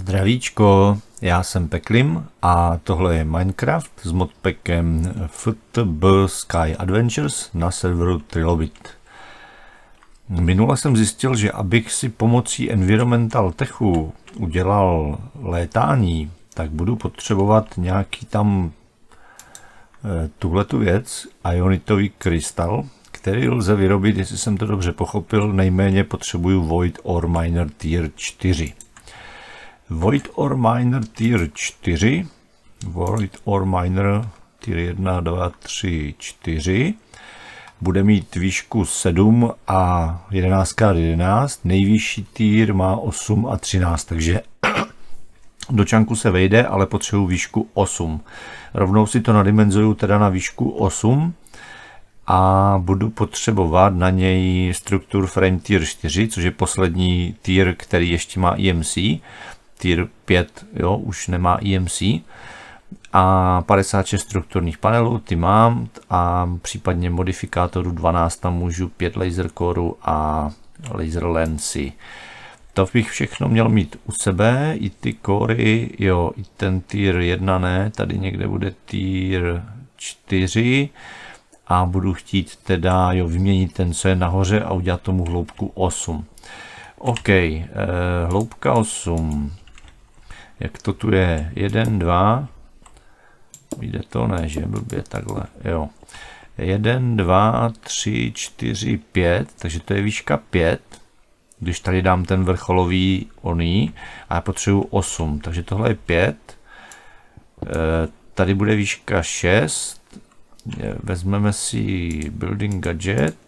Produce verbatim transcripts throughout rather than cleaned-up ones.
Zdravíčko, já jsem Peklim a tohle je Minecraft s modpackem F T B Sky Adventures na serveru Trilobit. Minule jsem zjistil, že abych si pomocí Environmental Techu udělal létání, tak budu potřebovat nějaký tam e, tuhletu věc, ionitový krystal, který lze vyrobit, jestli jsem to dobře pochopil, nejméně potřebuju Void Ore Miner Tier čtyři. Void Ore Miner Tier čtyři, Void Ore Miner Tier jedna, dva, tři, čtyři, bude mít výšku sedm a jedenáct krát jedenáct, nejvyšší tier má osm a třináct, takže do čanku se vejde, ale potřebuji výšku osm. Rovnou si to nadimenzuju teda na výšku osm a budu potřebovat na něj Structure Frame Tier čtyři, což je poslední tier, který ještě má E M C. Tier pět, jo, už nemá E M C. A padesát šest strukturních panelů, ty mám, a případně modifikátorů dvanáct, tam můžu pět laser coreů a laser lensy. To bych všechno měl mít u sebe, i ty kory, jo, i ten tier jedna ne, tady někde bude tier čtyři a budu chtít teda, jo, vyměnit ten, co je nahoře a udělat tomu hloubku osm. OK, eh, hloubka osm. Jak to tu je? jedna, dva. Vyjde to, ne, že blbě takhle, jo. jedna, dva, tři, čtyři, pět, takže to je výška pět. Když tady dám ten vrcholový oný a já potřebuji osm, takže tohle je pět. Tady bude výška šest. Vezmeme si building gadget.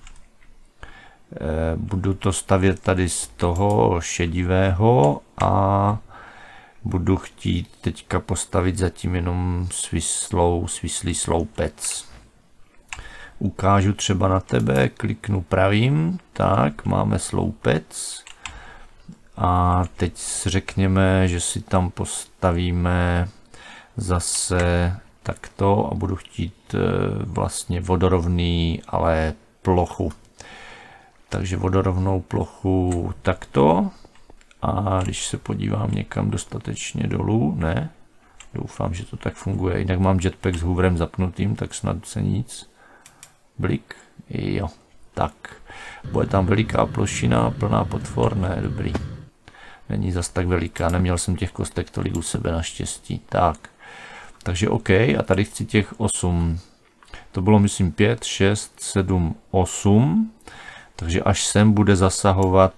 Budu to stavět tady z toho šedivého a budu chtít teďka postavit zatím jenom svislou, svislý sloupec. Ukážu třeba na tebe, kliknu pravým, tak máme sloupec. A teď řekněme, že si tam postavíme zase takto a budu chtít vlastně vodorovný, ale plochu. Takže vodorovnou plochu takto. A když se podívám někam dostatečně dolů, ne, doufám, že to tak funguje, jinak mám jetpack s hooverem zapnutým, tak snad se nic. Blik, jo, tak. Bude tam veliká plošina, plná potvor, ne, dobrý. Není zas tak veliká, neměl jsem těch kostek tolik u sebe naštěstí. Tak, takže OK, a tady chci těch osm. To bylo myslím pět, šest, sedm, osm. Takže až sem bude zasahovat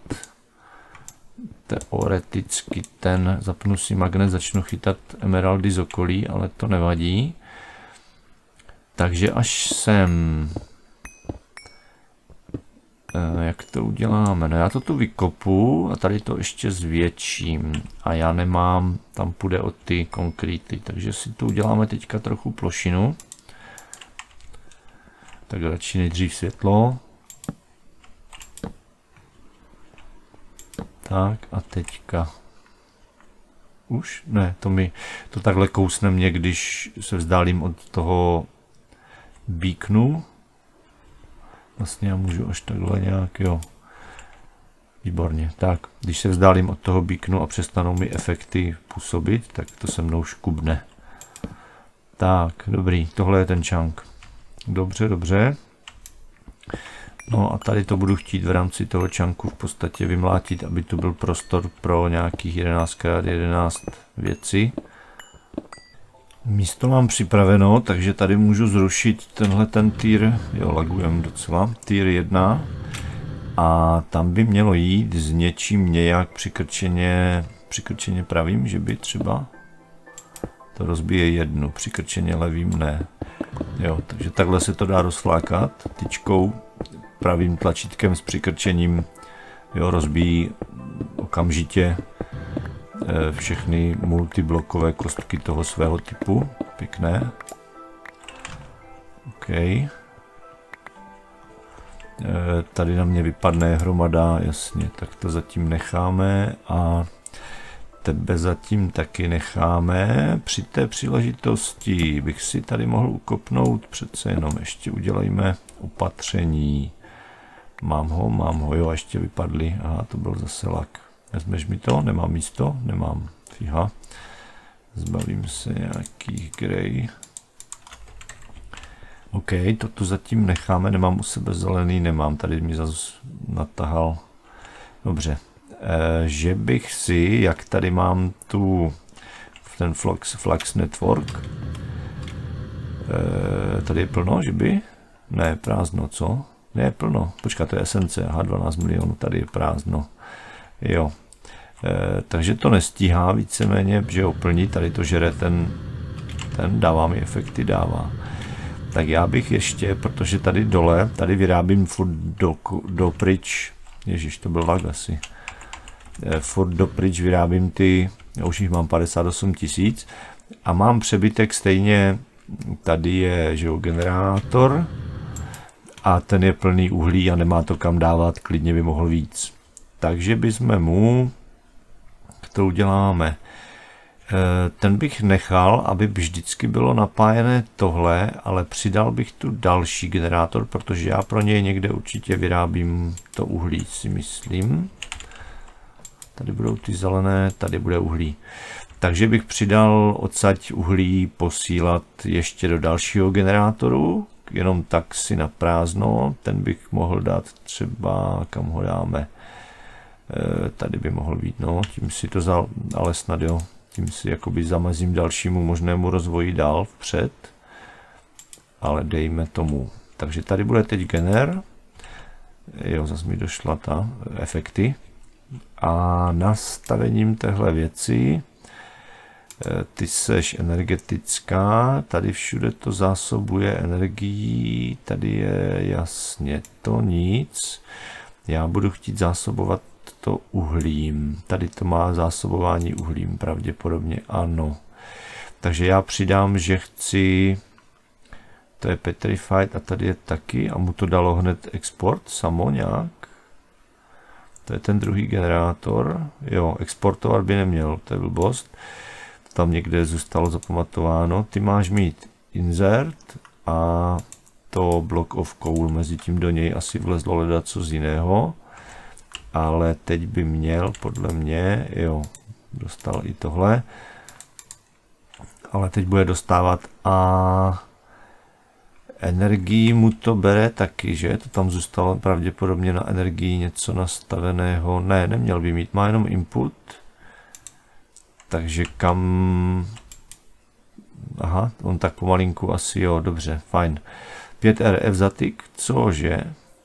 teoreticky ten, zapnu si magnet, začnu chytat emeraldy z okolí, ale to nevadí. Takže až sem, jak to uděláme? No já to tu vykopu a tady to ještě zvětším a já nemám, tam půjde o ty konkréty, takže si tu uděláme teďka trochu plošinu. Tak radši nejdřív světlo. Tak a teďka už ne, to mi to takhle kousne mě, když se vzdálím od toho beaconu. Vlastně já můžu až takhle nějak, jo. Výborně. Tak, když se vzdálím od toho beaconu a přestanou mi efekty působit, tak to se mnou škubne. Tak, dobrý, tohle je ten chunk. Dobře, dobře. No a tady to budu chtít v rámci toho čanku v podstatě vymlátit, aby tu byl prostor pro nějakých jedenáct krát jedenáct věcí. Místo mám připraveno, takže tady můžu zrušit tenhle ten tier, jo, lagujem docela, tier jedna. A tam by mělo jít s něčím nějak přikrčeně, přikrčeně pravým, že by třeba to rozbije jednu, přikrčeně levým ne. Jo, takže takhle se to dá rozflákat tyčkou, pravým tlačítkem s přikrčením, jo, rozbíjí okamžitě e, všechny multiblokové kostky toho svého typu. Pěkné. OK. E, tady na mě vypadne hromada, jasně, tak to zatím necháme a tebe zatím taky necháme. Při té příležitosti bych si tady mohl ukopnout, přece jenom ještě udělejme opatření. Mám ho, mám ho, jo, a ještě vypadly. Aha, to byl zase lak. Vezmeš mi to? Nemám místo? Nemám. Fíha. Zbavím se nějakých grey. OK, to tu zatím necháme, nemám u sebe zelený, nemám, tady mi zase natahal. Dobře, e, že bych si, jak tady mám tu, ten Flux, Flux Network, e, tady je plno, že by? Ne, prázdno, co? Ne, plno, počkat, to je esence, aha, dvanáct milionů, tady je prázdno. Jo, e, takže to nestíhá víceméně, že ho plní, tady to žere ten, ten dává mi efekty, dává. Tak já bych ještě, protože tady dole, tady vyrábím furt do, do pryč, ježiš, to byl lag asi, e, furt do pryč vyrábím ty, já už jich mám padesát osm tisíc a mám přebytek stejně, tady je, že jo, generátor a ten je plný uhlí a nemá to kam dávat, klidně by mohl víc. Takže bychom mu, to uděláme, ten bych nechal, aby vždycky bylo napájené tohle, ale přidal bych tu další generátor, protože já pro něj někde určitě vyrábím to uhlí, si myslím. Tady budou ty zelené, tady bude uhlí. Takže bych přidal odsaď uhlí posílat ještě do dalšího generátoru, jenom tak si na prázdno, ten bych mohl dát třeba, kam ho dáme. E, tady by mohl být, no, tím si to zal, ale snad jo. Tím si jakoby zamezím dalšímu možnému rozvoji dál vpřed, ale dejme tomu. Takže tady bude teď gener, jo, zase mi došla ta efekty a nastavením téhle věci, ty seš energetická, tady všude to zásobuje energií, tady je jasně to nic, já budu chtít zásobovat to uhlím. Tady to má zásobování uhlím, pravděpodobně ano. Takže já přidám, že chci, to je petrified a tady je taky a mu to dalo hned export samo nějak. To je ten druhý generátor. Jo, exportovat by neměl, to je blbost. Tam někde zůstalo zapamatováno. Ty máš mít insert a to block of coal, mezi tím do něj asi vlezlo hledat co z jiného. Ale teď by měl, podle mě, jo, dostal i tohle, ale teď bude dostávat a energii mu to bere taky, že? To tam zůstalo pravděpodobně na energii něco nastaveného, ne, neměl by mít, má jenom input, takže kam, aha, on tak pomalinku asi, jo, dobře, fajn, pět R F zatyk, cože?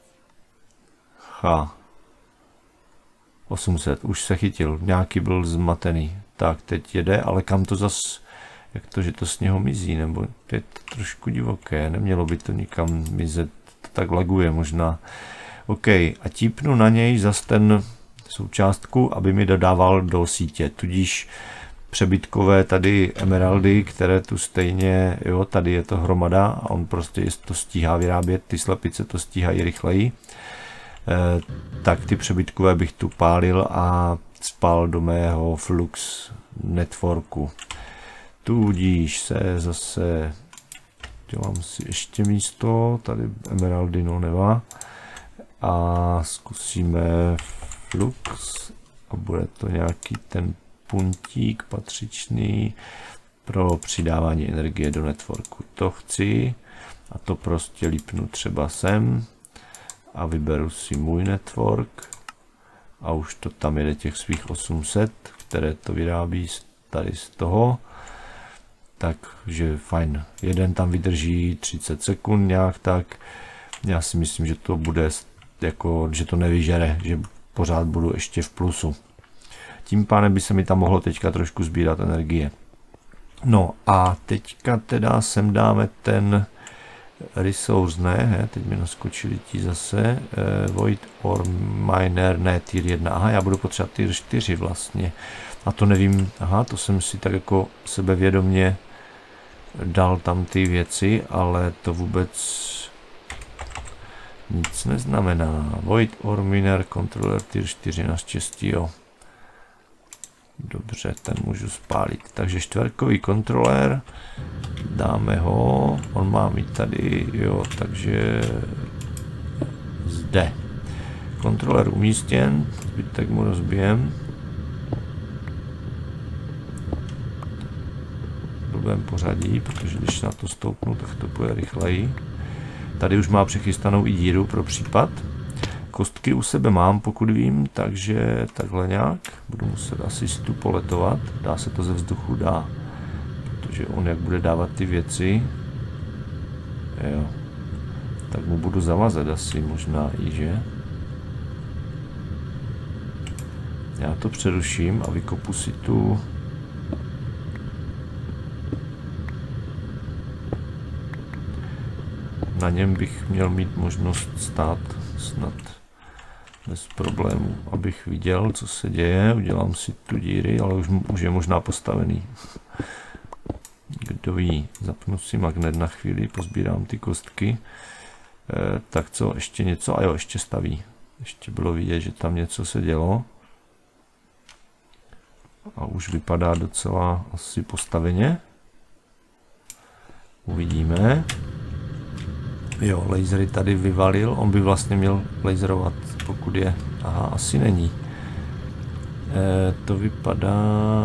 Ha. osm set, už se chytil, nějaký byl zmatený. Tak, teď jede, ale kam to zas, jak to, že to z něho mizí, nebo to je to trošku divoké, nemělo by to nikam mizet, to tak laguje možná. OK, a típnu na něj zas ten součástku, aby mi dodával do sítě, tudíž přebytkové tady emeraldy, které tu stejně, jo, tady je to hromada a on prostě to stíhá vyrábět, ty slepice to stíhají rychleji. Eh, tak ty přebytkové bych tu pálil a spal do mého Flux networku. Tudíž se zase dělám si ještě místo, tady emeraldy, no nevá, a zkusíme Flux a bude to nějaký ten puntík patřičný pro přidávání energie do networku. To chci a to prostě lípnu třeba sem a vyberu si můj network a už to tam jede těch svých osm set, které to vyrábí tady z toho. Takže fajn, jeden tam vydrží třicet sekund nějak tak. Já si myslím, že to bude jako, že to nevyžere, že pořád budu ještě v plusu. Tím pádem by se mi tam mohlo teďka trošku sbírat energie. No a teďka teda sem dáme ten resource, ne, he, teď mi naskočili ti zase, eh, void or miner, ne, tier jedna, aha, já budu potřebovat tier čtyři vlastně. A to nevím, aha, to jsem si tak jako sebevědomně dal tam ty věci, ale to vůbec nic neznamená. Void or miner controller tier čtyři, naštěstí, jo. Dobře, ten můžu spálit. Takže čtverkový kontroler, dáme ho, on má mít tady, jo, takže zde. Kontroler umístěn, zbytek mu rozbijem. blbém pořadí, protože když na to stoupnu, tak to půjde rychleji. Tady už má přechystanou i díru pro případ. Kostky u sebe mám, pokud vím, takže takhle nějak. Budu muset asi si tu poletovat. Dá se to ze vzduchu? Dá. Protože on jak bude dávat ty věci, jo, tak mu budu zavazet asi možná i, že? Já to přeruším a vykopu si tu na něm bych měl mít možnost stát snad bez problémů, abych viděl, co se děje. Udělám si tu díry, ale už, už je možná postavený. Kdo ví, zapnu si magnet na chvíli, pozbírám ty kostky. E, tak co, ještě něco? A jo, ještě staví. Ještě bylo vidět, že tam něco se dělo. A už vypadá docela asi postaveně. Uvidíme. Jo, lasery tady vyvalil, on by vlastně měl laserovat, pokud je. Aha, asi není. E, to vypadá...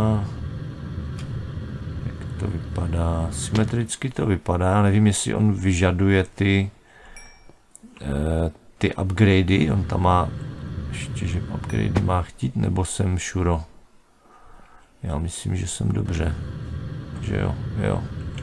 Jak to vypadá? Symetricky to vypadá, já nevím, jestli on vyžaduje ty... E, ty upgradey, on tam má... Ještě, že upgradey má chtít, nebo jsem šuro? Já myslím, že jsem dobře. Že jo, jo.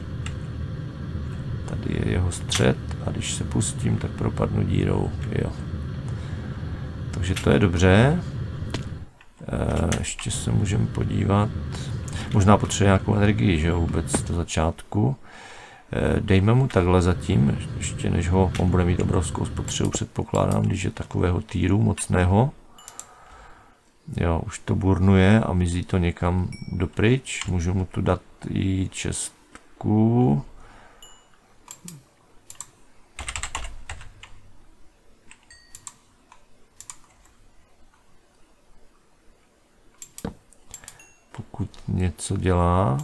Tady je jeho střed a když se pustím, tak propadnu dírou. Jo. Takže to je dobře. E, ještě se můžeme podívat. Možná potřebuje nějakou energii, že jo, vůbec do začátku. E, dejme mu takhle zatím, ještě než ho, on bude mít obrovskou spotřebu, předpokládám, když je takového týru mocného. Jo, už to burnuje a mizí to někam dopryč. Můžu mu tu dát i čestku. Pokud něco dělá.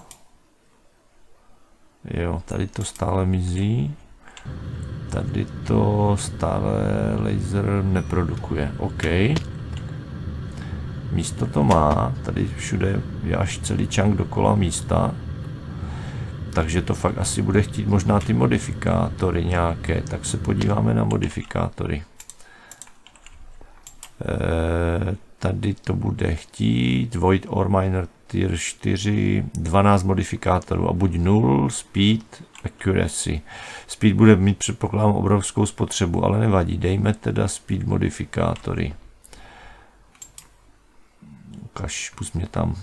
Jo, tady to stále mizí. Tady to stále laser neprodukuje. OK. Místo to má. Tady všude je až celý čank dokola místa. Takže to fakt asi bude chtít možná ty modifikátory nějaké. Tak se podíváme na modifikátory. E, tady to bude chtít Void or Miner Tier čtyři, dvanáct modifikátorů a buď nul, Speed, Accuracy. Speed bude mít, předpokládám, obrovskou spotřebu, ale nevadí. Dejme teda Speed modifikátory. Ukaž, pust mě tam.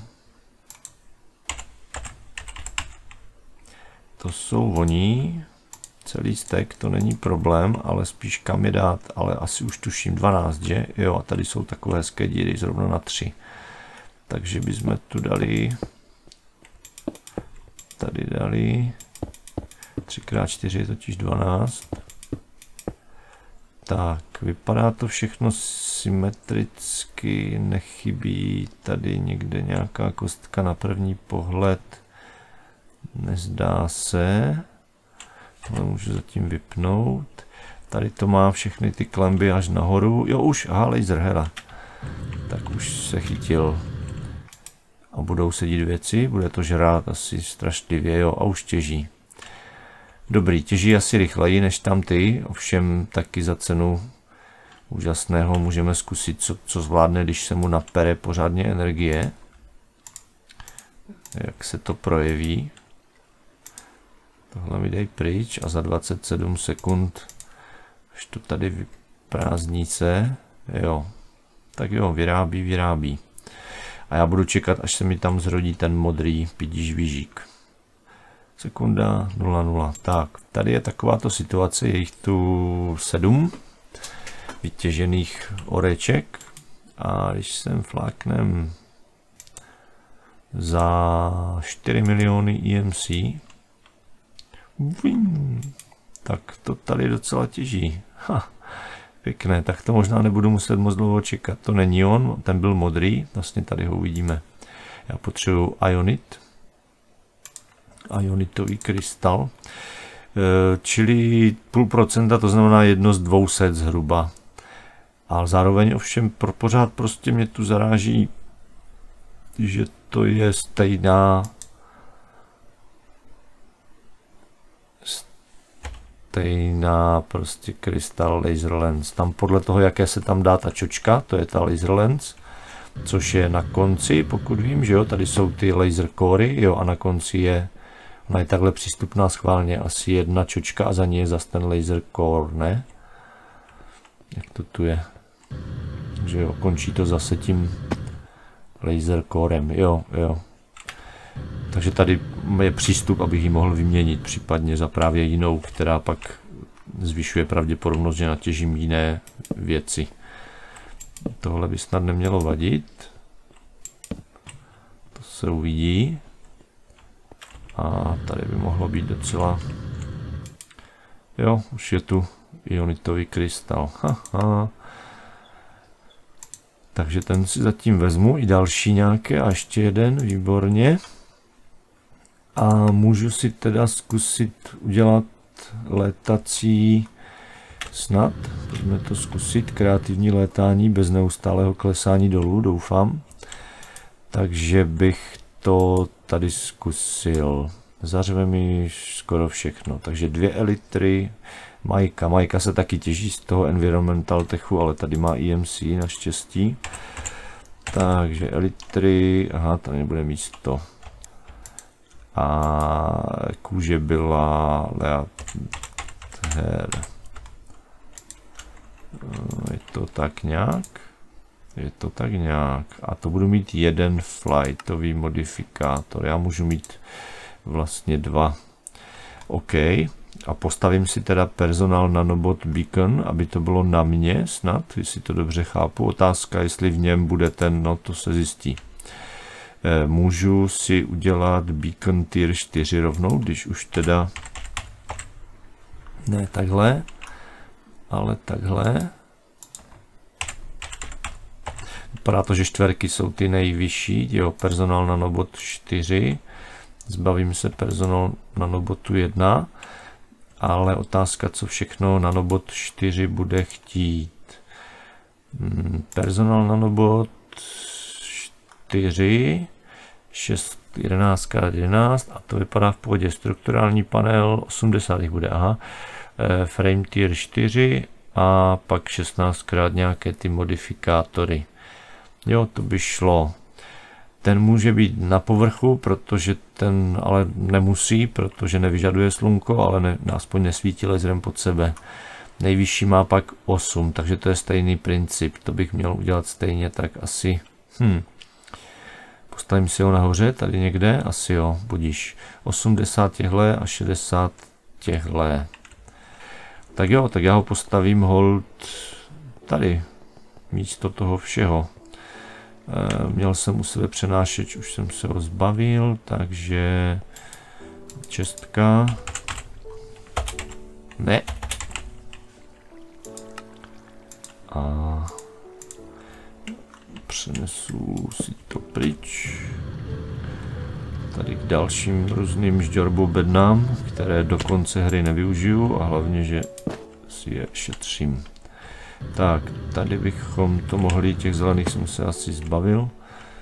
To jsou voní. Celý stack, to není problém, ale spíš kam je dát, ale asi už tuším dvanáct, že? Jo, a tady jsou takové hezké díry, zrovna na tři. Takže bychom tu dali, tady dali, tři krát čtyři je totiž dvanáct. Tak, vypadá to všechno symetricky, nechybí tady někde nějaká kostka na první pohled, nezdá se. Tohle můžu zatím vypnout. Tady to má všechny ty klemby až nahoru. Jo, už, aha, laser, hele. Tak už se chytil. A budou sedět věci, bude to žrát asi strašlivě, jo, a už těží. Dobrý, těží asi rychleji než tam ty, ovšem taky za cenu úžasného můžeme zkusit, co, co zvládne, když se mu napere pořádně energie. Jak se to projeví. Tohle mi dej pryč a za dvacet sedm sekund už to tady vyprázdní se. Jo, tak jo, vyrábí, vyrábí. A já budu čekat, až se mi tam zrodí ten modrý pidíž výžík. Sekunda nula nula. Tak, tady je takováto situace, je jich tu sedm vytěžených oreček. A když sem fláknem za čtyři miliony E M C, tak to tady docela těží. Ha, pěkné, tak to možná nebudu muset moc dlouho čekat. To není on, ten byl modrý, vlastně tady ho uvidíme. Já potřebuji ionit. Ionitový krystal. Čili půl procenta, to znamená jedno z dvou set zhruba. Ale zároveň ovšem pro pořád prostě mě tu zaráží, že to je stejná stejná prostě Crystal Laser Lens. Tam podle toho, jaké se tam dá ta čočka, to je ta Laser Lens, což je na konci, pokud vím, že jo, tady jsou ty laser cory, jo, a na konci je, ona je takhle přístupná schválně, asi jedna čočka a za ní je zase ten laser core, ne? Jak to tu je? Že jo, končí to zase tím laser corem, jo, jo. Takže tady je přístup, abych ji mohl vyměnit, případně za právě jinou, která pak zvyšuje pravděpodobnost, že natěžím jiné věci. Tohle by snad nemělo vadit. To se uvidí. A tady by mohlo být docela... Jo, už je tu ionitový krystal. Haha. Takže ten si zatím vezmu, i další nějaké a ještě jeden, výborně. A můžu si teda zkusit udělat létací snad. Pojďme to zkusit, kreativní létání bez neustálého klesání dolů, doufám. Takže bych to tady zkusil. Zařve mi skoro všechno. Takže dvě elitry, Majka. Majka se taky těží z toho Environmental Techu, ale tady má I M C naštěstí. Takže elitry, aha, tady nebude místo. A kůže byla Leather. Je to tak nějak? Je to tak nějak. A to budu mít jeden flightový modifikátor. Já můžu mít vlastně dva. OK. A postavím si teda personal nanobot beacon, aby to bylo na mě snad, jestli to dobře chápu. Otázka, jestli v něm bude ten, no to se zjistí. E, můžu si udělat beacon tier čtyři rovnou, když už teda ne takhle, ale takhle. Vypadá to, že čtverky jsou ty nejvyšší, jo, personal nanobot čtyři. Zbavím se personal nanobotu jedna. Ale otázka, co všechno nanobot čtyři bude chtít. Personal nanobot čtyři, šest, jedenáct krát jedenáct a to vypadá v pohodě. Strukturální panel osmdesát jich bude, aha. Frame tier čtyři a pak šestnáct krát nějaké ty modifikátory. Jo, to by šlo. Ten může být na povrchu, protože ten ale nemusí, protože nevyžaduje slunko, ale ne, aspoň nesvítí laserem pod sebe. Nejvyšší má pak osm, takže to je stejný princip. To bych měl udělat stejně tak asi. Hm. Postavím si ho nahoře, tady někde, asi jo, budíš. osmdesát těhle a šedesát těhle. Tak jo, tak já ho postavím hold tady, místo toho všeho. Měl jsem u sebe přenášeč, už jsem se ho zbavil, takže čestka. Ne. A přenesu si to pryč. Tady k dalším různým žďorbobednám, které do konce hry nevyužiju a hlavně, že si je šetřím. Tak, tady bychom to mohli, těch zelených jsem se asi zbavil.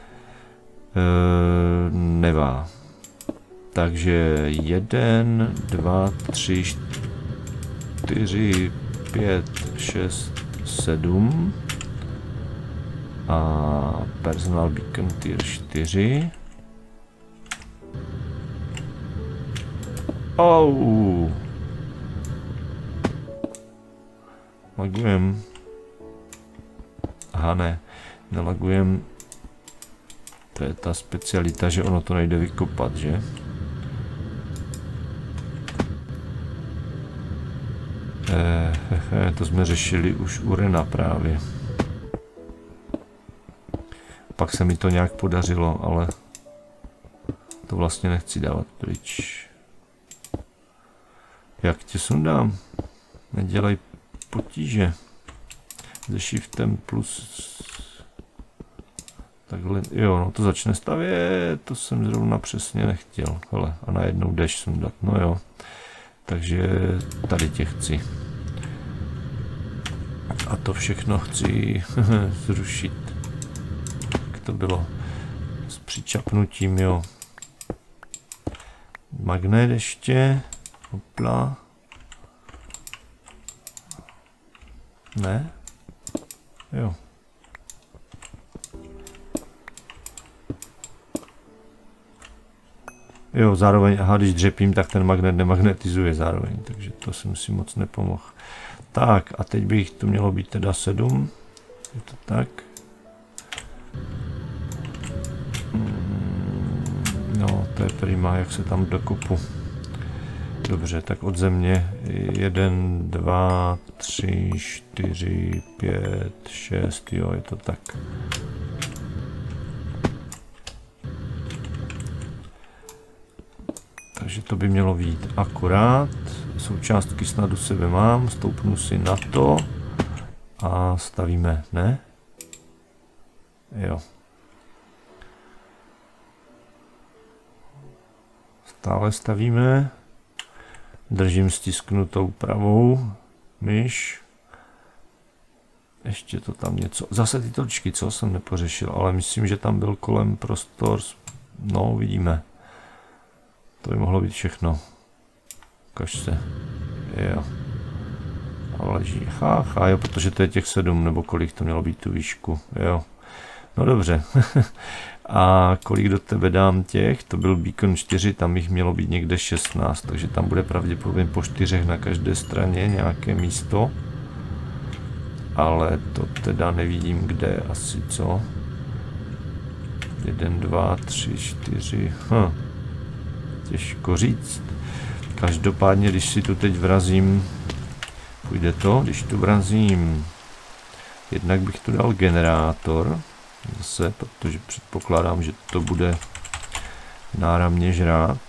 E, nevá. Takže jeden, dva, tři, čtyři, pět, šest, sedm. A personal beacon tier čtyři. Oh. Lagujem. Aha, ne, nelagujem. To je ta specialita, že ono to nejde vykopat, že? Eh, eh, to jsme řešili už u Rena právě. Pak se mi to nějak podařilo, ale to vlastně nechci dávat pryč. Jak tě sundám? Nedělej potíže. Se shiftem plus takhle, jo, no to začne stavět, to jsem zrovna přesně nechtěl, hele, a najednou jdeš sundat, no jo, takže tady tě chci. A to všechno chci zrušit. Jak to bylo s přičapnutím, jo. Magnet ještě, hopla. Ne? Jo. Jo, zároveň, aha, když dřepím, tak ten magnet nemagnetizuje zároveň, takže to jsem si moc nepomohl. Tak, a teď bych to mělo být teda sedm. Je to tak? No, to je prima, jak se tam dokopu. Dobře, tak od země jeden, dva, tři, čtyři, pět, šest, jo, je to tak. Takže to by mělo být akorát. Součástky snad u sebe mám, stoupnu si na to a stavíme, ne? Jo. Stále stavíme. Držím stisknutou pravou myš. Ještě to tam něco. Zase ty točky, co jsem nepořešil, ale myslím, že tam byl kolem prostor. No, uvidíme. To by mohlo být všechno. Ukaž se. Jo. A leží. Ha, ha, jo, protože to je těch sedm, nebo kolik to mělo být tu výšku. Jo. No dobře. A kolik do tebe dám těch? To byl beacon čtyři, tam jich mělo být někde šestnáct, takže tam bude pravděpodobně po čtyřech na každé straně nějaké místo. Ale to teda nevidím kde, asi co. Jeden, dva, tři, čtyři. Hm. Těžko říct. Každopádně, když si tu teď vrazím, půjde to, když tu vrazím, jednak bych tu dal generátor, zase, protože předpokládám, že to bude náramně žrát.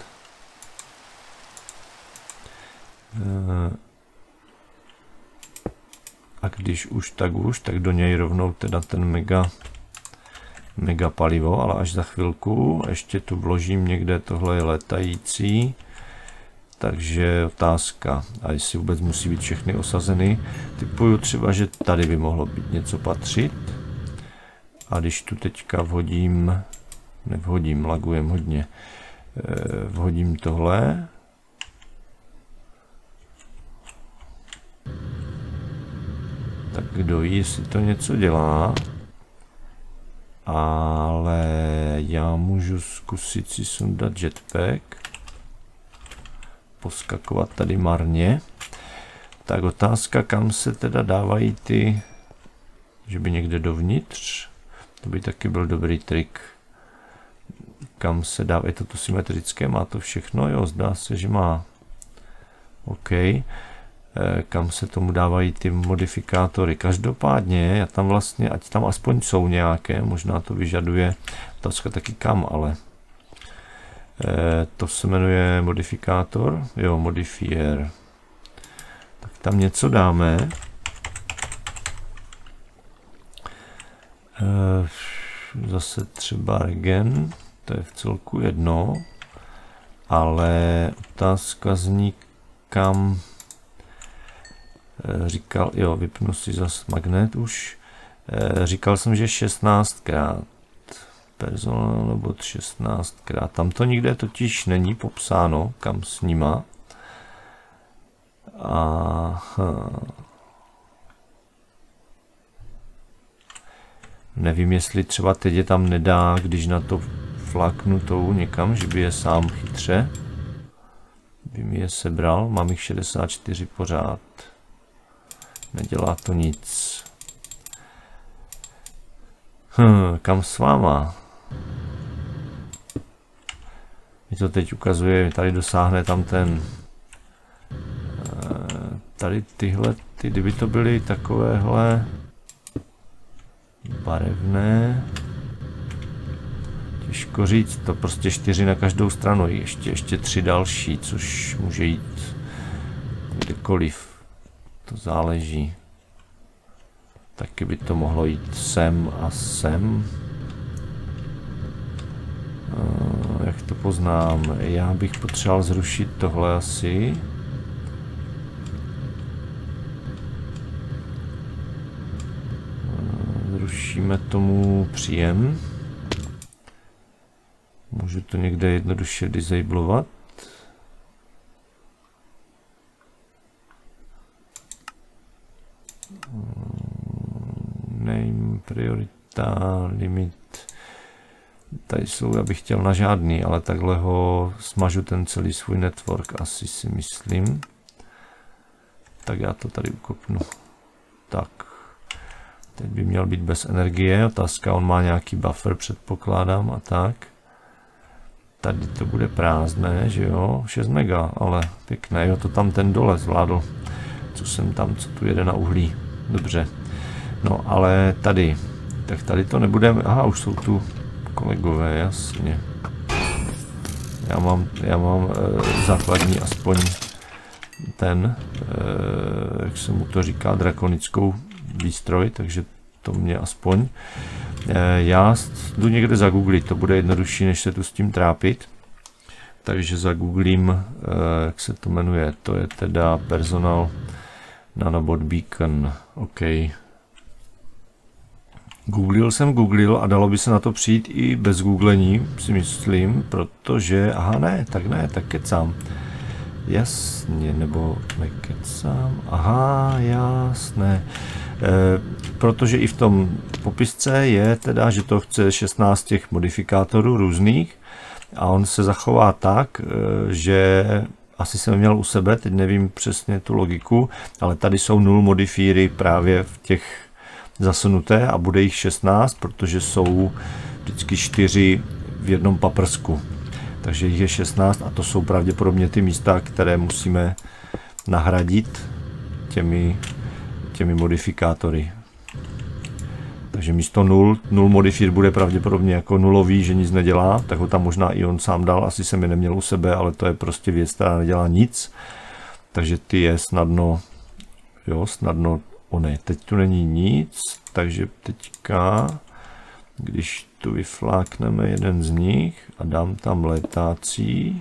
A když už tak už, tak do něj rovnou teda ten mega, mega palivo, ale až za chvilku. Ještě tu vložím někde, tohle je letající. Takže otázka, a jestli vůbec musí být všechny osazeny. Typuju třeba, že tady by mohlo být něco patřit. A když tu teďka vhodím, nevhodím, lagujem hodně, vhodím tohle. Tak kdo ví, jestli to něco dělá. Ale já můžu zkusit si sundat jetpack. Poskakovat tady marně. Tak otázka, kam se teda dávají ty, že by někde dovnitř. To by taky byl dobrý trik. Kam se dá, je to tu symetrické, má to všechno, jo, zdá se, že má. OK. E, kam se tomu dávají ty modifikátory. Každopádně, já tam vlastně, ať tam aspoň jsou nějaké, možná to vyžaduje, otázka taky kam, ale. E, to se jmenuje modifikátor, jo, modifier. Tak tam něco dáme. Zase třeba regen, to je v celku jedno, ale otázka zní, kam říkal, jo, vypnu si zase magnet už, říkal jsem, že šestnáctkrát, personál nebo šestnáctkrát, tam to nikde totiž není popsáno, kam s nima. Aha. Nevím, jestli třeba teď je tam nedá, když na to flaknu tou někam, že by je sám chytře. By mi je sebral, mám jich šedesát čtyři pořád. Nedělá to nic. Hm, kam s váma? Mi to teď ukazuje, tady dosáhne tam ten... Tady tyhle, ty, kdyby to byly takovéhle... barevné, těžko říct, to prostě čtyři na každou stranu, ještě, ještě tři další, což může jít kdekoliv, to záleží. Taky by to mohlo jít sem a sem. Jak to poznám? Já bych potřeboval zrušit tohle asi. Zrušíme tomu příjem. Můžu to někde jednoduše disablovat. limit. Tady jsou, já bych chtěl na žádný, ale takhle ho smažu ten celý svůj network, asi si myslím. Tak já to tady ukopnu. Tak. Teď by měl být bez energie. Otázka, on má nějaký buffer, předpokládám, a tak. Tady to bude prázdné, že jo? šest mega, ale pěkné, jo, to tam ten dole zvládl. Co jsem tam, co tu jede na uhlí. Dobře. No, ale tady. Tak tady to nebudeme. Aha, už jsou tu kolegové, jasně. Já mám, já mám e, základní aspoň ten, e, jak se mu to říká, drakonickou výstroj, takže to mě aspoň. E, já jdu někde zagooglit, to bude jednodušší, než se tu s tím trápit. Takže zagooglím, e, jak se to jmenuje, to je teda Personal Nanobot Beacon, OK. Googlil jsem, googlil a dalo by se na to přijít i bez googlení, si myslím, protože, aha ne, tak ne, tak kecám. Jasně, nebo nekecám, aha, jasné. E, protože i v tom popisce je teda, že to chce šestnáct těch modifikátorů různých a on se zachová tak, e, že asi jsem měl u sebe, teď nevím přesně tu logiku, ale tady jsou nul modifíry právě v těch zasunuté a bude jich šestnáct, protože jsou vždycky čtyři v jednom paprsku. Takže jich je šestnáct a to jsou pravděpodobně ty místa, které musíme nahradit těmi, těmi modifikátory. Takže místo nul, nul modifír bude pravděpodobně jako nulový, že nic nedělá, tak ho tam možná i on sám dal, asi jsem je neměl u sebe, ale to je prostě věc, která nedělá nic. Takže ty je snadno, jo, snadno Ony, teď tu není nic, takže teďka, když tu vyflákneme jeden z nich a dám tam létací,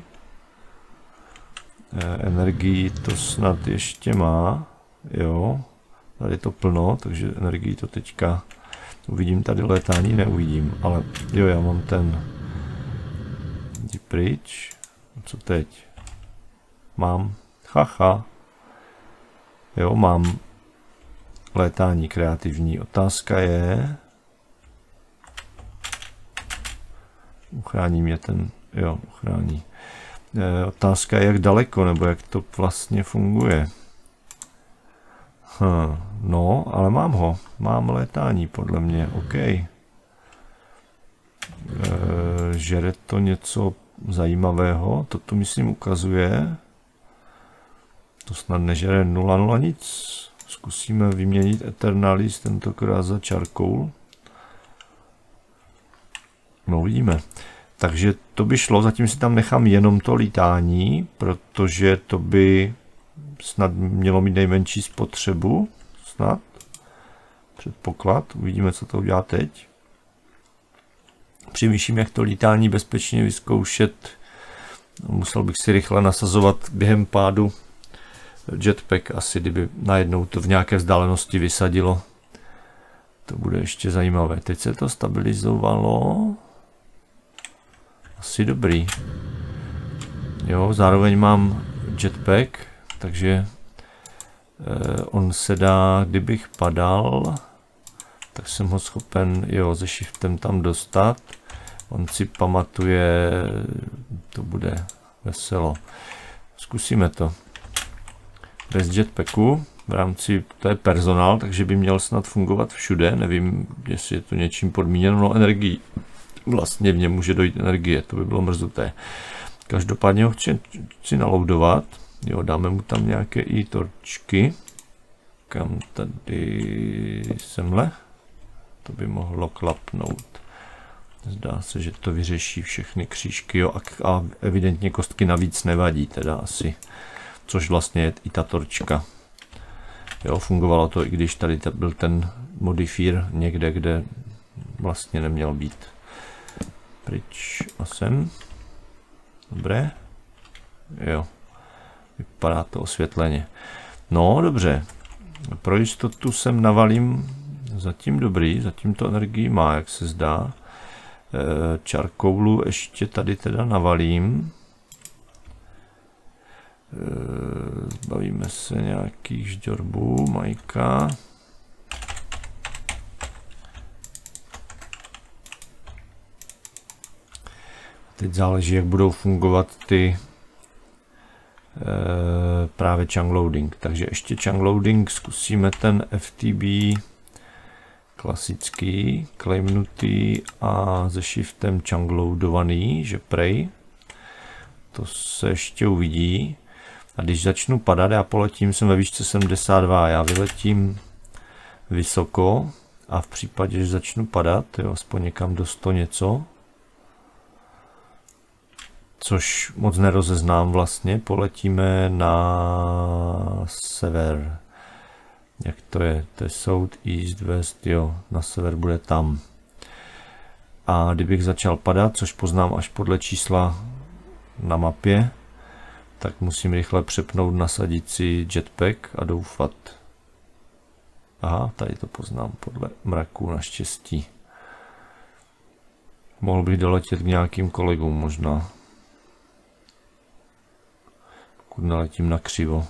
energii to snad ještě má, jo, tady je to plno, takže energii to teďka, uvidím tady létání, neuvidím, ale jo, já mám ten, jdi pryč, co teď, mám, haha, jo, mám létání kreativní. Otázka je, uchrání mě ten, jo, uchrání. E, otázka je, jak daleko, nebo jak to vlastně funguje. Hm, no, ale mám ho. Mám létání, podle mě, OK. E, žere to něco zajímavého, to tu myslím ukazuje. To snad nežere nula nula nic. Zkusíme vyměnit Eternalis tentokrát za Charcoal. No uvidíme. Takže to by šlo, zatím si tam nechám jenom to lítání, protože to by snad mělo mít nejmenší spotřebu. Snad. Předpoklad. Uvidíme, co to udělá teď. Přemýšlím, jak to lítání bezpečně vyzkoušet. Musel bych si rychle nasazovat během pádu jetpack, asi kdyby najednou to v nějaké vzdálenosti vysadilo. To bude ještě zajímavé. Teď se to stabilizovalo. Asi dobrý. Jo, zároveň mám jetpack, takže eh, on se dá, kdybych padal, tak jsem ho schopen, jo, se shiftem tam dostat. On si pamatuje, to bude veselo. Zkusíme to. Bez jetpacku, v rámci, to je personál, takže by měl snad fungovat všude, nevím, jestli je to něčím podmíněno, no energií. Vlastně v něm může dojít energie, to by bylo mrzuté. Každopádně ho chci, chci naloadovat, jo, dáme mu tam nějaké i torčky. Kam tady semhle? To by mohlo klapnout. Zdá se, že to vyřeší všechny křížky, jo, a, a evidentně kostky navíc nevadí, teda asi. Což vlastně je i ta torčka. Jo, fungovalo to, i když tady byl ten modifír někde, kde vlastně neměl být. Pryč a sem. Dobré. Jo. Vypadá to osvětleně. No, dobře. Pro jistotu sem navalím zatím dobrý, zatím to energii má, jak se zdá. E, Charcoalu ještě tady teda navalím. Zbavíme se nějakých žďorbů, Majka. Teď záleží, jak budou fungovat ty e, právě chunk loading. Takže ještě chunk loading zkusíme ten F T B klasický, claimnutý a se shiftem chunk loadovaný, že prej. To se ještě uvidí. A když začnu padat, já poletím, jsem ve výšce sedmdesát dva, já vyletím vysoko a v případě, že začnu padat, jo, aspoň někam do sto něco, což moc nerozeznám vlastně, poletíme na sever. Jak to je? To je south, east, west, jo, na sever bude tam. A kdybych začal padat, což poznám až podle čísla na mapě, tak musím rychle přepnout, nasadit si jetpack a doufat. Aha, tady to poznám podle mraku naštěstí. Mohl bych doletět k nějakým kolegům možná. Pokud naletím na křivo.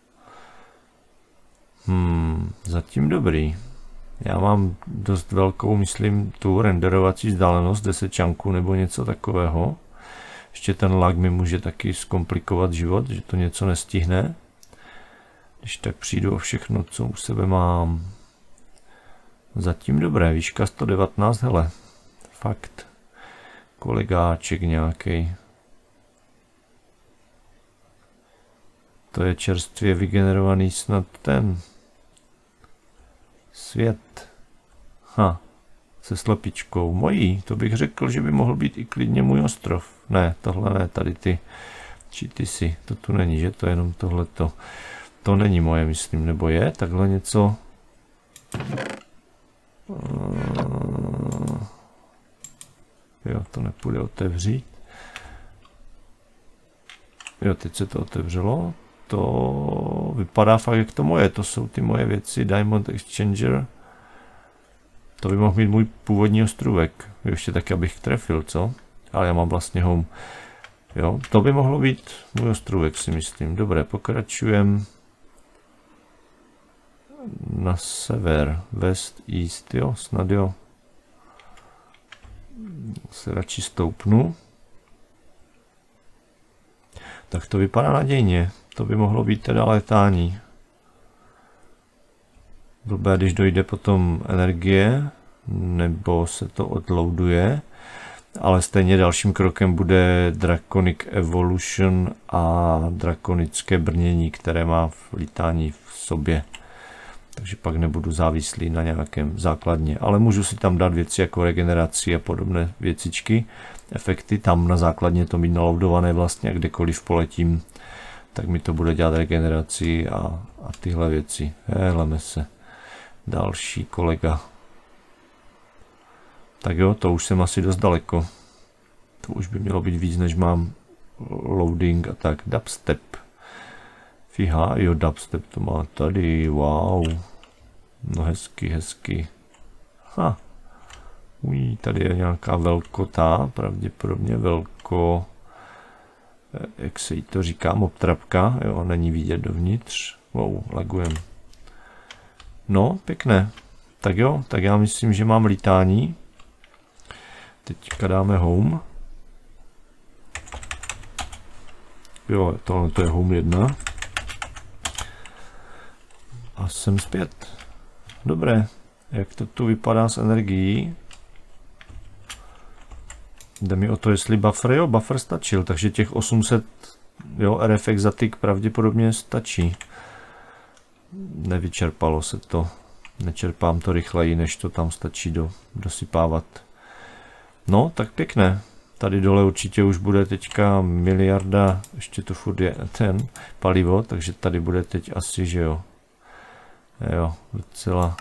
Hmm, zatím dobrý. Já mám dost velkou, myslím, tu renderovací vzdálenost deset čanků nebo něco takového. Ještě ten lag mi může taky zkomplikovat život, že to něco nestihne. Když tak přijdu o všechno, co u sebe mám. Zatím dobré, výška sto devatenáct, hele. Fakt. Kolegáček nějaký. To je čerstvě vygenerovaný snad ten svět. Ha, se slepičkou. Mojí, to bych řekl, že by mohl být i klidně můj ostrov. Ne, tohle ne, tady ty či ty si, to tu není, že? To je jenom tohleto. To není moje, myslím, nebo je? Takhle něco. Jo, to nepůjde otevřít. Jo, teď se to otevřelo. To vypadá fakt jak to moje. To jsou ty moje věci. Diamond Exchanger. To by mohl mít můj původní ostrůvek. Ještě tak, abych trefil, co? Ale já mám vlastně home. Jo, to by mohlo být můj ostrůvek, si myslím. Dobré, pokračujem na sever, west, east, jo, snad jo. Se radši stoupnu. Tak to vypadá nadějně. To by mohlo být teda letání. Blbé, když dojde potom energie, nebo se to odloaduje. Ale stejně dalším krokem bude Draconic Evolution a drakonické brnění, které má v lítání v sobě. Takže pak nebudu závislý na nějakém základně. Ale můžu si tam dát věci jako regeneraci a podobné věcičky. Efekty tam na základně to mít naloadované vlastně a kdekoliv poletím, tak mi to bude dělat regeneraci a, a tyhle věci. Heleme se. Další kolega. Tak jo, to už jsem asi dost daleko. To už by mělo být víc, než mám loading a tak. Dubstep. Fíha, jo, dubstep to má tady, wow. No hezky, hezky. Ha. Ují, tady je nějaká velkota, pravděpodobně velko... Jak se jí to říká, mobtrapka, jo, není vidět dovnitř. Wow, lagujem. No, pěkné. Tak jo, tak já myslím, že mám lítání. Teďka dáme home. Jo, tohle to je home jedna. A jsem zpět. Dobré. Jak to tu vypadá s energií? Jde mi o to, jestli buffer, jo, buffer stačil, takže těch osm set, jo, R F exatik pravděpodobně stačí. Nevyčerpalo se to. Nečerpám to rychleji, než to tam stačí do, dosypávat. No, tak pěkné. Tady dole určitě už bude teďka miliarda, ještě to furt je ten palivo, takže tady bude teď asi, že jo. Jo, docela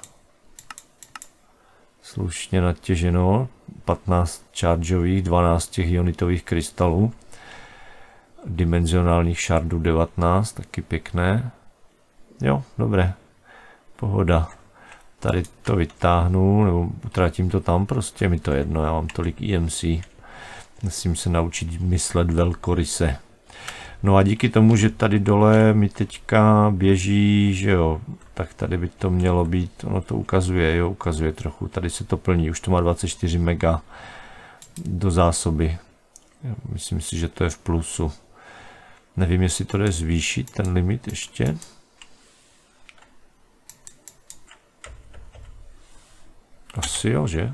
slušně natěženo. patnáct chargeových, dvanáct těch ionitových krystalů. Dimenzionálních shardů devatenáct, taky pěkné. Jo, dobré. Pohoda. Tady to vytáhnu, nebo utratím to tam, prostě mi to jedno, já mám tolik E M C. Musím se naučit myslet velkoryse. No a díky tomu, že tady dole mi teďka běží, že jo, tak tady by to mělo být, ono to ukazuje, jo, ukazuje trochu, tady se to plní, už to má dvacet čtyři mega do zásoby. Myslím si, že to je v plusu. Nevím, jestli to jde zvýšit, ten limit ještě. Asi jo, že?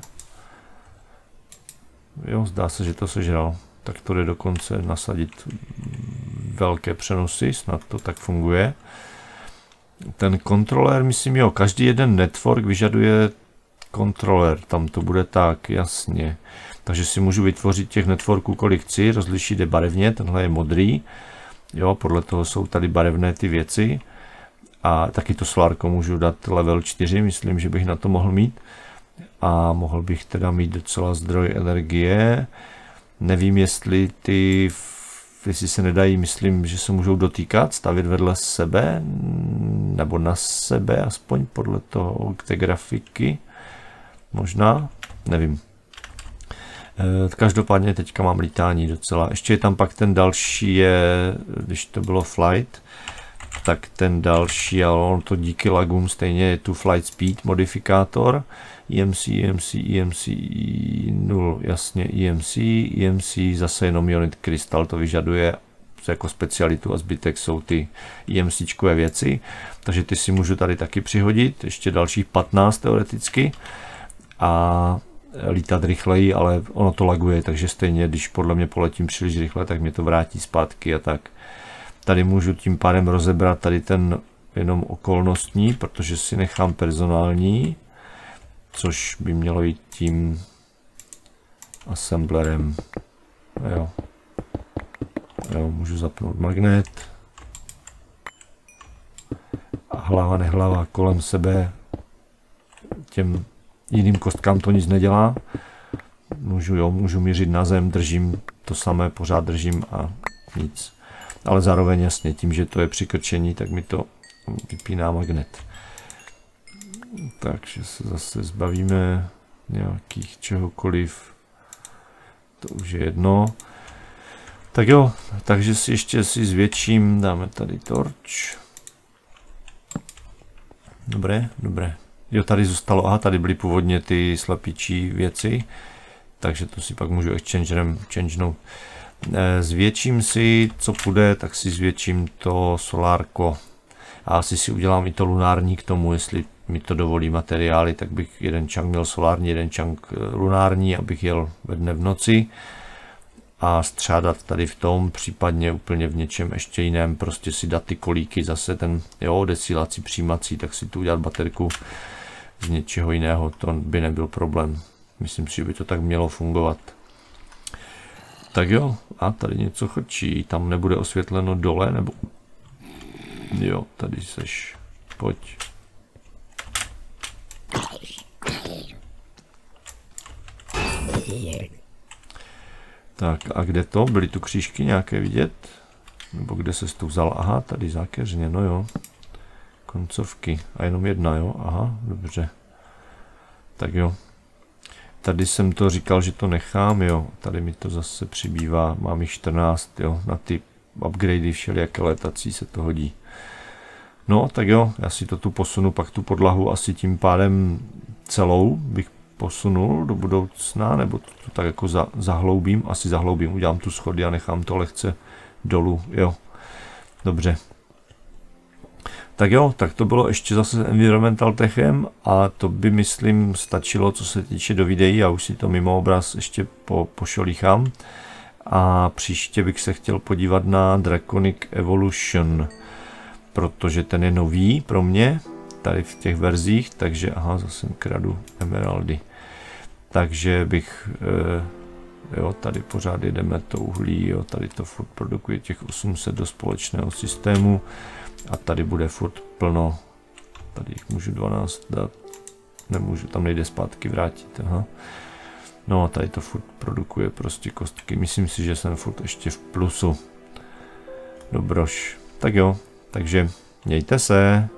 Jo, zdá se, že to sežral. Tak to jde dokonce nasadit velké přenosy, snad to tak funguje. Ten kontroler, myslím, jo, každý jeden network vyžaduje kontroler, tam to bude tak, jasně. Takže si můžu vytvořit těch networků, kolik chci, rozlišit je barevně, tenhle je modrý, jo, podle toho jsou tady barevné ty věci. A taky to solárko můžu dát level čtyři, myslím, že bych na to mohl mít. A mohl bych teda mít docela zdroj energie. Nevím, jestli ty, jestli se nedají, myslím, že se můžou dotýkat, stavět vedle sebe, nebo na sebe, aspoň podle toho, té grafiky. Možná, nevím. Každopádně teďka mám lítání docela. Ještě je tam pak ten další, je, když to bylo flight, tak ten další, ale on to díky lagům stejně je tu flight speed modifikátor. E M C, E M C, E M C nula, jasně E M C, E M C zase jenom ionit krystal to vyžaduje jako specialitu a zbytek jsou ty EMCčkové věci. Takže ty si můžu tady taky přihodit, ještě dalších patnáct teoreticky a lítat rychleji, ale ono to laguje, takže stejně, když podle mě poletím příliš rychle, tak mě to vrátí zpátky a tak. Tady můžu tím pádem rozebrat tady ten jenom okolnostní, protože si nechám personální, což by mělo jít tím assemblerem. Jo. Jo, můžu zapnout magnet. A hlava nehlava kolem sebe. Těm jiným kostkám to nic nedělá. Můžu, jo, můžu mířit na zem, držím to samé, pořád držím a nic. Ale zároveň jasně, tím, že to je přikrčení, tak mi to vypíná magnet. Takže se zase zbavíme nějakých čehokoliv. To už je jedno. Tak jo, takže si ještě si zvětším, dáme tady torč. Dobré, dobré. Jo, tady zůstalo, aha, tady byly původně ty slepičí věci, takže to si pak můžu exchangerem changenout. Zvětším si, co půjde, tak si zvětším to solárko. A asi si udělám i to lunární k tomu, jestli mi to dovolí materiály, tak bych jeden čank měl solární, jeden čank lunární, abych jel ve dne v noci. A střádat tady v tom, případně úplně v něčem ještě jiném, prostě si dát ty kolíky, zase ten, jo, desílací, přijímací, tak si tu udělat baterku z něčeho jiného, to by nebyl problém. Myslím si, že by to tak mělo fungovat. Tak jo, a tady něco chrčí, tam nebude osvětleno dole, nebo... Jo, tady seš, pojď. Tak a kde to? Byly tu křížky nějaké vidět? Nebo kde se to vzal? Aha, tady zákeřně, no jo. Koncovky. A jenom jedna, jo? Aha, dobře. Tak jo. Tady jsem to říkal, že to nechám, jo. Tady mi to zase přibývá. Mám jich čtrnáct, jo. Na ty upgradey všelijaké letací se to hodí. No, tak jo. Já si to tu posunu, pak tu podlahu asi tím pádem celou bych posunul do budoucna, nebo to, to tak jako za, zahloubím, asi zahloubím, udělám tu schody a nechám to lehce dolů, jo, dobře. Tak jo, tak to bylo ještě zase Environmental Techem a to by, myslím, stačilo, co se týče do videí, já už si to mimo obraz ještě po, pošolíchám a příště bych se chtěl podívat na Draconic Evolution, protože ten je nový pro mě, tady v těch verzích, takže aha, zase kradu emeraldy. Takže bych, e, jo, tady pořád jedeme to uhlí, jo, tady to furt produkuje těch osm set do společného systému a tady bude furt plno, tady jich můžu dvanáct dát, nemůžu, tam nejde zpátky vrátit, aha. No a tady to furt produkuje prostě kostky, myslím si, že jsem furt ještě v plusu. Dobroš, tak jo, takže mějte se.